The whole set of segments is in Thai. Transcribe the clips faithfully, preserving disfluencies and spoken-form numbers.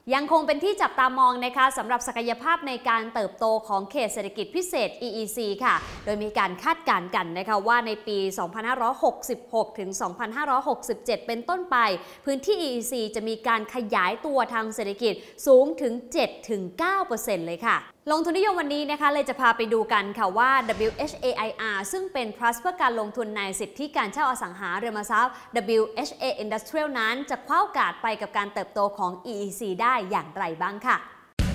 ยังคงเป็นที่จับตามองนะคะสำหรับศักยภาพในการเติบโตของเขตเศรษฐกิจพิเศษ อี อี ซี ค่ะโดยมีการคาดการณ์กันนะคะว่าในปี สองพันห้าร้อยหกสิบหก ถึง สองพันห้าร้อยหกสิบเจ็ด เป็นต้นไปพื้นที่ อี อี ซี จะมีการขยายตัวทางเศรษฐกิจสูงถึง เจ็ดถึงเก้าเปอร์เซ็นต์ เลยค่ะลงทุนนิยมวันนี้นะคะเลยจะพาไปดูกันค่ะว่า ดับเบิลยู เอช เอ ไอ อาร์ ซึ่งเป็น Trust เพื่อการลงทุนในสิทธิการเช่าอสังหาริมทรัพย์ ดับเบิลยู เอช เอ Industrial นั้นจะคว้าโอกาสไปกับการเติบโตของ อี อี ซี ได้อย่างไรบ้างค่ะ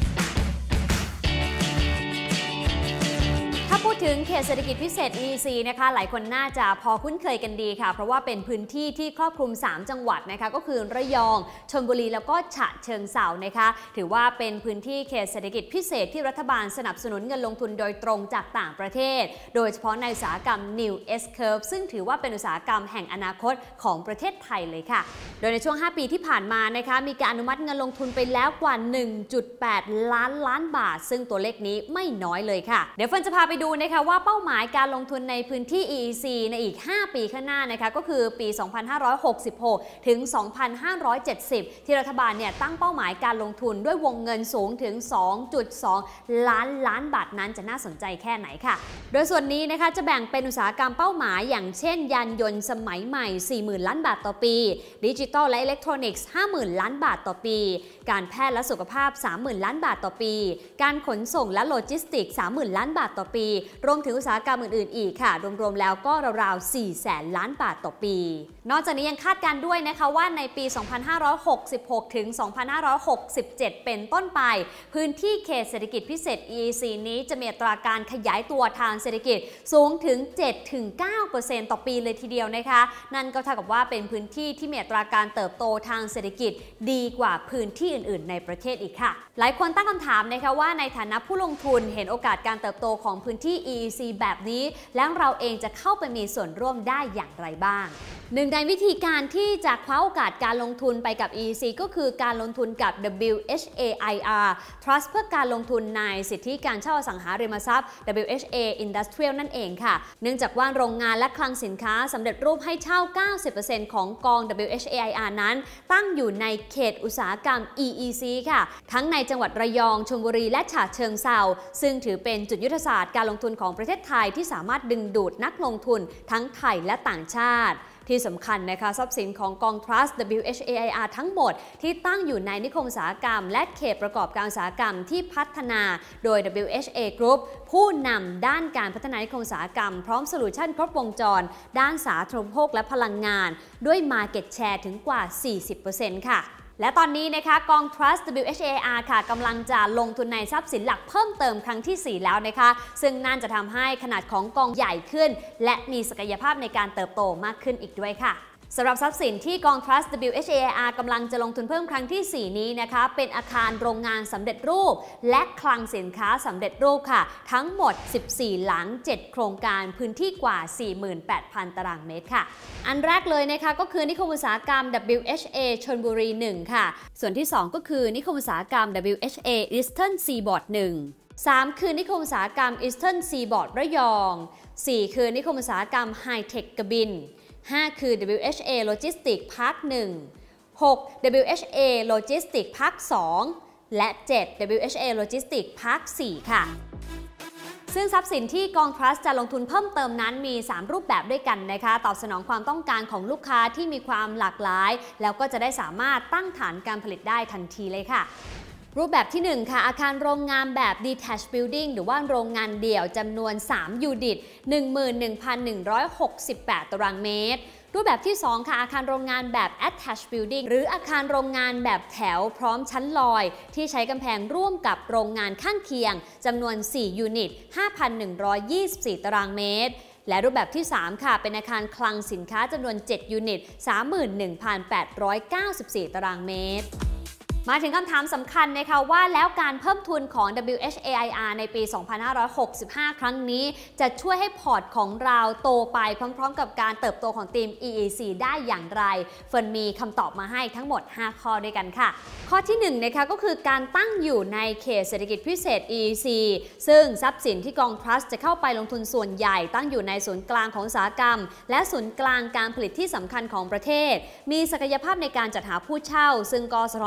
พูดถึงเขตเศรษฐกิจพิเศษ อี อี ซี นะคะหลายคนน่าจะพอคุ้นเคยกันดีค่ะเพราะว่าเป็นพื้นที่ที่ครอบคลุมสามจังหวัดนะคะก็คือระยองชลบุรีแล้วก็ฉะเชิงเทรานะคะถือว่าเป็นพื้นที่เขตเศรษฐกิจพิเศษที่รัฐบาลสนับสนุนเงินลงทุนโดยตรงจากต่างประเทศโดยเฉพาะในอุตสาหกรรม New S Curve ซึ่งถือว่าเป็นอุตสาหกรรมแห่งอนาคตของประเทศไทยเลยค่ะโดยในช่วงห้าปีที่ผ่านมานะคะมีการอนุมัติเงินลงทุนไปแล้วกว่า หนึ่งจุดแปด ล้านล้านบาทซึ่งตัวเลขนี้ไม่น้อยเลยค่ะเดี๋ยวเฟิร์นจะพาไปดูนะคะว่าเป้าหมายการลงทุนในพื้นที่ อี อี ซี ในอีกห้าปีข้างหน้านะคะก็คือปี สองพันห้าร้อยหกสิบหก ถึง สองพันห้าร้อยเจ็ดสิบ ที่รัฐบาลเนี่ยตั้งเป้าหมายการลงทุนด้วยวงเงินสูงถึง สองจุดสอง ล้านล้านบาทนั้นจะน่าสนใจแค่ไหนค่ะโดยส่วนนี้นะคะจะแบ่งเป็นอุตสาหกรรมเป้าหมายอย่างเช่นยานยนต์สมัยใหม่ สี่หมื่น ล้านบาทต่อปีดิจิทัลและอิเล็กทรอนิกส์ ห้าหมื่น ล้านบาทต่อปีการแพทย์และสุขภาพ สามหมื่น ล้านบาทต่อปีการขนส่งและโลจิสติกส์ สามหมื่น ล้านบาทต่อปีรวมถึงอุตสาหกรรมอื่นๆอีกค่ะรวมๆแล้วก็ราวๆ สี่แสน ล้านบาทต่อปีนอกจากนี้ยังคาดการณ์ด้วยนะคะว่าในปี สองพันห้าร้อยหกสิบหก ถึง สองพันห้าร้อยหกสิบเจ็ด เป็นต้นไปพื้นที่เขตเศรษฐกิจพิเศษ อี อี ซี นี้จะมีอัตราการขยายตัวทางเศรษฐกิจสูงถึง เจ็ดถึงเก้าเปอร์เซ็นต์ ต่อปีเลยทีเดียวนะคะนั่นก็เท่ากับว่าเป็นพื้นที่ที่มีอัตราการเติบโตทางเศรษฐกิจดีกว่าพื้นที่อื่นๆในประเทศอีกค่ะหลายคนตั้งคำถามนะคะว่าในฐานะผู้ลงทุนเห็นโอกาสการเติบโตของพื้นที่ อี อี ซี แบบนี้แล้วเราเองจะเข้าไปมีส่วนร่วมได้อย่างไรบ้างหนึ่งในวิธีการที่จะคว้าโอกาสการลงทุนไปกับ อี อี ซี ก็คือการลงทุนกับ ดับเบิลยู เอช เอ ไอ อาร์ Trust เพื่อการลงทุนในสิทธิการเช่าอสังหาริมทรัพย์ ดับเบิลยู เอช เอ Industrial นั่นเองค่ะเนื่องจากว่าโรงงานและคลังสินค้าสำเร็จรูปให้เช่า เก้าสิบเปอร์เซ็นต์ ของกอง ดับเบิลยู เอช เอ ไอ อาร์ นั้นตั้งอยู่ในเขตอุตสาหกรรม อี อี ซี ค่ะทั้งในจังหวัดระยองชลบุรีและฉะเชิงเทราซึ่งถือเป็นจุดยุทธศาสตร์การลงทุนของประเทศไทยที่สามารถดึงดูดนักลงทุนทั้งไทยและต่างชาติที่สำคัญนะคะทรัพย์สินของกอง Trust ดับเบิลยู เอช เอ ไอ อาร์ ทั้งหมดที่ตั้งอยู่ในนิคมอุตสาหกรรมและเขตประกอบการอุตสาหกรรมที่พัฒนาโดย ดับเบิลยู เอช เอ Group ผู้นำด้านการพัฒนานิคมอุตสาหกรรมพร้อมโซลูชันครบวงจรด้านสาธารณูปโภคและพลังงานด้วย Market Share ถึงกว่า สี่สิบเปอร์เซ็นต์ ค่ะและตอนนี้นะคะกอง Trust ดับเบิลยู เอช เอ อาร์ ค่ะกำลังจะลงทุนในทรัพย์สินหลักเพิ่มเติมครั้งที่สี่แล้วนะคะซึ่งนั่นจะทำให้ขนาดของกองใหญ่ขึ้นและมีศักยภาพในการเติบโตมากขึ้นอีกด้วยค่ะสำหรับทรัพย์สินที่กอง Trust ดับเบิลยู เอช เอ อาร์ กำลังจะลงทุนเพิ่มครั้งที่สี่นี้นะคะเป็นอาคารโรงงานสำเร็จรูปและคลังสินค้าสำเร็จรูปค่ะทั้งหมดสิบสี่หลังเจ็ดโครงการพื้นที่กว่า สี่หมื่นแปดพัน ตารางเมตรค่ะอันแรกเลยนะคะก็คือนิคมอุตสาหกรรม ดับเบิลยู เอช เอ ชลบุรีหนึ่งค่ะส่วนที่สองก็คือนิคมอุตสาหกรรม ดับเบิลยู เอช เอ Eastern Seaboard หนึ่ง สามคือนิคมอุตสาหกรรม Eastern Seaboard ระยองสี่คือนิคมอุตสาหกรรม High Tech กบินห้าคือ ดับเบิลยู เอช เอ Logistics Park หนึ่ง หก ดับเบิลยู เอช เอ Logistics Park สองและเจ็ด ดับเบิลยู เอช เอ Logistics Park สี่ค่ะซึ่งทรัพย์สินที่กอง Trust จะลงทุนเพิ่มเติมนั้นมีสามรูปแบบด้วยกันนะคะตอบสนองความต้องการของลูกค้าที่มีความหลากหลายแล้วก็จะได้สามารถตั้งฐานการผลิตได้ทันทีเลยค่ะรูปแบบที่หนึ่งค่ะอาคารโรงงานแบบ Detached Building หรือว่าโรงงานเดี่ยวจำนวนสามยูนิต หนึ่งหมื่นหนึ่งพันหนึ่งร้อยหกสิบแปด ตารางเมตรรูปแบบที่สองค่ะอาคารโรงงานแบบ Attached Building หรืออาคารโรงงานแบบแถวพร้อมชั้นลอยที่ใช้กำแพงร่วมกับโรงงานข้างเคียงจำนวนสี่ยูนิต ห้าพันหนึ่งร้อยยี่สิบสี่ ตารางเมตรและรูปแบบที่สามค่ะเป็นอาคารคลังสินค้าจำนวนเจ็ดยูนิต สามหมื่นหนึ่งพันแปดร้อยเก้าสิบสี่ ตารางเมตรมาถึงคำถามสำคัญนะคะว่าแล้วการเพิ่มทุนของ ดับเบิลยู เอช เอ ไอ อาร์ ในปี สองพันห้าร้อยหกสิบห้า ครั้งนี้จะช่วยให้พอร์ตของเราโตไปพร้อมๆกับการเติบโตของทีม อี อี ซี ได้อย่างไรเฟิร์นมีคำตอบมาให้ทั้งหมดห้าข้อด้วยกันค่ะข้อที่หนึ่งนะคะก็คือการตั้งอยู่ในเขตเศรษฐกิจพิเศษ อี อี ซี ซึ่งทรัพย์สินที่กอง Trust จะเข้าไปลงทุนส่วนใหญ่ตั้งอยู่ในศูนย์กลางของอุตสาหกรรมและศูนย์กลางการผลิตที่สำคัญของประเทศมีศักยภาพในการจัดหาผู้เช่าซึ่งก็สะท้อนได้จากผ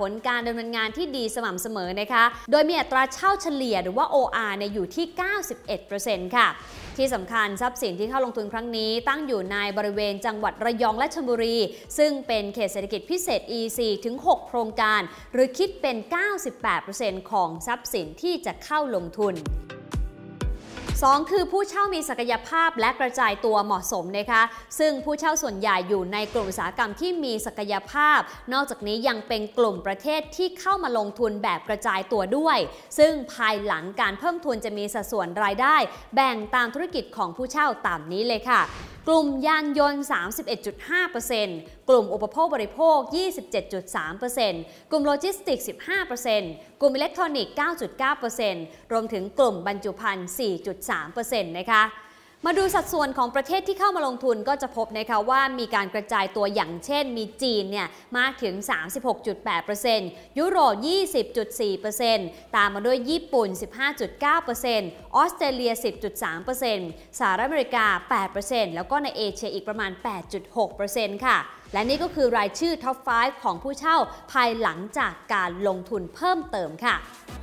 ผลการดำเนินงานที่ดีสม่ำเสมอนะคะโดยมีอัตราเช่าเฉลี่ยหรือว่า โอ อาร์ เนี่ยอยู่ที่ เก้าสิบเอ็ดเปอร์เซ็นต์ ค่ะที่สำคัญทรัพย์สินที่เข้าลงทุนครั้งนี้ตั้งอยู่ในบริเวณจังหวัดระยองและชลบุรีซึ่งเป็นเขตเศรษฐกิจพิเศษ อี ซี ถึงหกโครงการหรือคิดเป็น เก้าสิบแปดเปอร์เซ็นต์ ของทรัพย์สินที่จะเข้าลงทุนสองคือผู้เช่ามีศักยภาพและกระจายตัวเหมาะสมนะคะซึ่งผู้เช่าส่วนใหญ่อยู่ในกลุ่มอุตสาหกรรมที่มีศักยภาพนอกจากนี้ยังเป็นกลุ่มประเทศที่เข้ามาลงทุนแบบกระจายตัวด้วยซึ่งภายหลังการเพิ่มทุนจะมีสัดส่วนรายได้แบ่งตามธุรกิจของผู้เช่าตามนี้เลยค่ะกลุ่มยานยนต์ สามสิบเอ็ดจุดห้าเปอร์เซ็นต์ กลุ่มอุปโภคบริโภค ยี่สิบเจ็ดจุดสามเปอร์เซ็นต์ กลุ่มโลจิสติกส์ สิบห้าเปอร์เซ็นต์ กลุ่มอิเล็กทรอนิกส์ เก้าจุดเก้าเปอร์เซ็นต์ รวมถึงกลุ่มบรรจุภัณฑ์ สี่จุดสามเปอร์เซ็นต์ นะคะมาดูสัดส่วนของประเทศที่เข้ามาลงทุนก็จะพบนะคะว่ามีการกระจายตัวอย่างเช่นมีจีนเนี่ยมากถึง สามสิบหกจุดแปดเปอร์เซ็นต์ ยุโรป ยี่สิบจุดสี่เปอร์เซ็นต์ ตามมาด้วยญี่ปุ่น สิบห้าจุดเก้าเปอร์เซ็นต์ ออสเตรเลีย สิบจุดสามเปอร์เซ็นต์ สหรัฐอเมริกา แปดเปอร์เซ็นต์ แล้วก็ในเอเชียอีกประมาณ แปดจุดหกเปอร์เซ็นต์ ค่ะและนี่ก็คือรายชื่อท็อป ห้า ของผู้เช่าภายหลังจากการลงทุนเพิ่มเติมค่ะ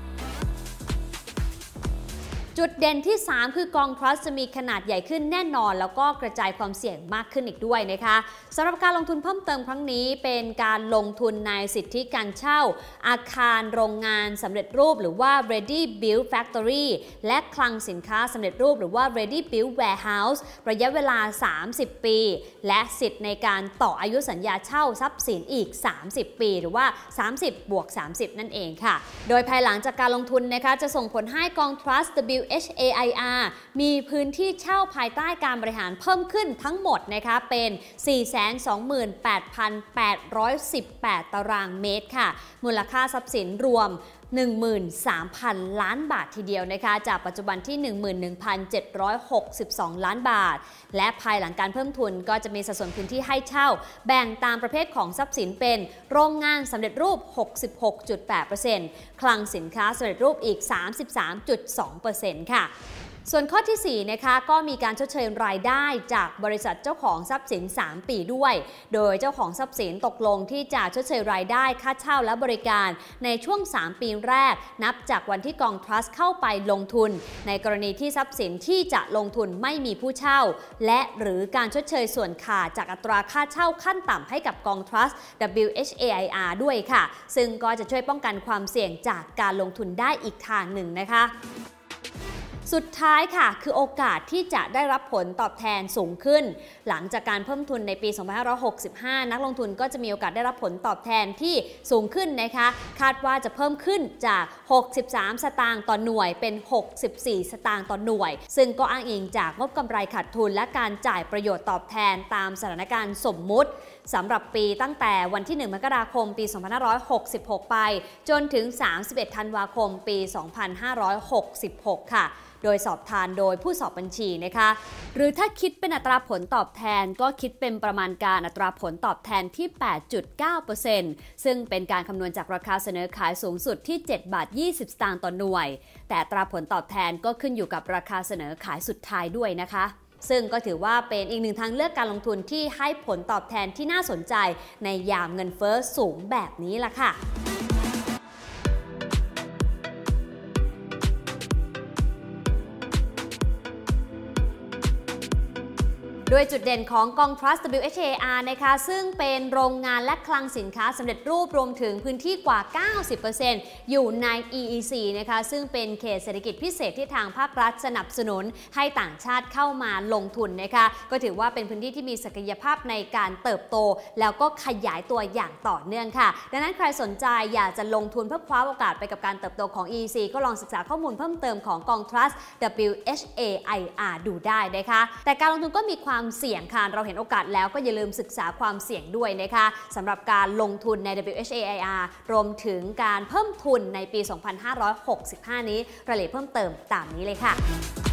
จุดเด่นที่ สาม คือกองทรัสต์จะมีขนาดใหญ่ขึ้นแน่นอนแล้วก็กระจายความเสี่ยงมากขึ้นอีกด้วยนะคะสำหรับการลงทุนเพิ่มเติมครั้งนี้เป็นการลงทุนในสิทธิการเช่าอาคารโรงงานสำเร็จรูปหรือว่า ready build factory และคลังสินค้าสำเร็จรูปหรือว่า ready build warehouse ระยะเวลาสามสิบปีและสิทธิ์ในการต่ออายุสัญญาเช่าทรัพย์สินอีกสามสิบปีหรือว่าสามสิบบวกสามสิบนั่นเองค่ะโดยภายหลังจากการลงทุนนะคะจะส่งผลให้กองทรัสต์ ดับเบิลยู เอช เอ ไอ อาร์ มีพื้นที่เช่าภายใต้การบริหารเพิ่มขึ้นทั้งหมดนะคะเป็น สี่แสนสองหมื่นแปดพันแปดร้อยสิบแปด ตารางเมตรค่ะมูลค่าทรัพย์สินรวม หนึ่งหมื่นสามพัน ล้านบาททีเดียวนะคะจากปัจจุบันที่ หนึ่งหมื่นหนึ่งพันเจ็ดร้อยหกสิบสอง ล้านบาทและภายหลังการเพิ่มทุนก็จะมีสัดส่วนพื้นที่ให้เช่าแบ่งตามประเภทของทรัพย์สินเป็นโรงงานสำเร็จรูป หกสิบหกจุดแปดเปอร์เซ็นต์ คลังสินค้าสำเร็จรูปอีก สามสิบสามจุดสองเปอร์เซ็นต์ ค่ะส่วนข้อที่สี่นะคะก็มีการชดเชยรายได้จากบริษัทเจ้าของทรัพย์สินสามปีด้วยโดยเจ้าของทรัพย์สินตกลงที่จะชดเชยรายได้ค่าเช่าและบริการในช่วงสามปีแรกนับจากวันที่กองทรัสต์เข้าไปลงทุนในกรณีที่ทรัพย์สินที่จะลงทุนไม่มีผู้เช่าและหรือการชดเชยส่วนขาดจากอัตราค่าเช่าขั้นต่ำให้กับกองทรัสต์ ดับเบิลยู เอช เอ ไอ อาร์ ด้วยค่ะซึ่งก็จะช่วยป้องกันความเสี่ยงจากการลงทุนได้อีกทางหนึ่งนะคะสุดท้ายค่ะคือโอกาสที่จะได้รับผลตอบแทนสูงขึ้นหลังจากการเพิ่มทุนในปี สองพันห้าร้อยหกสิบห้า นักลงทุนก็จะมีโอกาสได้รับผลตอบแทนที่สูงขึ้นนะคะคาดว่าจะเพิ่มขึ้นจากหกสิบสามสตางค์ต่อหน่วยเป็นหกสิบสี่สตางค์ต่อหน่วยซึ่งก็อ้างอิงจากงบกำไรขาดทุนและการจ่ายประโยชน์ตอบแทนตามสถานการณ์สมมุติสำหรับปีตั้งแต่วันที่หนึ่งมกราคมปีสองพันห้าร้อยหกสิบหกไปจนถึงสามสิบเอ็ดธันวาคมปีสองพันห้าร้อยหกสิบหกค่ะโดยสอบทานโดยผู้สอบบัญชีนะคะหรือถ้าคิดเป็นอัตราผลตอบแทนก็คิดเป็นประมาณการอัตราผลตอบแทนที่ แปดจุดเก้าเปอร์เซ็นต์ ซึ่งเป็นการคำนวณจากราคาเสนอขายสูงสุดที่เจ็ดบาทยี่สิบสตางค์ต่อหน่วยแต่อัตราผลตอบแทนก็ขึ้นอยู่กับราคาเสนอขายสุดท้ายด้วยนะคะซึ่งก็ถือว่าเป็นอีกหนึ่งทางเลือกการลงทุนที่ให้ผลตอบแทนที่น่าสนใจในยามเงินเฟ้อสูงแบบนี้ล่ะค่ะโดยจุดเด่นของกองทรัสต์ ดับเบิลยู เอช เอ อาร์ นะคะซึ่งเป็นโรงงานและคลังสินค้าสำเร็จรูปรวมถึงพื้นที่กว่า เก้าสิบเปอร์เซ็นต์ อยู่ใน อี อี ซี นะคะซึ่งเป็นเขตเศรษฐกิจพิเศษที่ทางภาครัฐสนับสนุนให้ต่างชาติเข้ามาลงทุนนะคะก็ถือว่าเป็นพื้นที่ที่มีศักยภาพในการเติบโตแล้วก็ขยายตัวอย่างต่อเนื่องค่ะดังนั้นใครสนใจอยากจะลงทุนเพื่อคว้าโอกาสไปกับการเติบโตของ อี อี ซี ก็ลองศึกษาข้อมูลเพิ่มเติมของกองทรัสต์ ดับเบิลยู เอช เอ ไอ อาร์ ดูได้นะคะแต่การลงทุนก็มีความเสี่ยงค่ะเราเห็นโอกาสแล้วก็อย่าลืมศึกษาความเสี่ยงด้วยนะคะสำหรับการลงทุนใน ดับเบิลยู เอช เอ ไอ อาร์ รวมถึงการเพิ่มทุนในปี สองพันห้าร้อยหกสิบห้า นี้รายละเอียดเพิ่มเติมตามนี้เลยค่ะ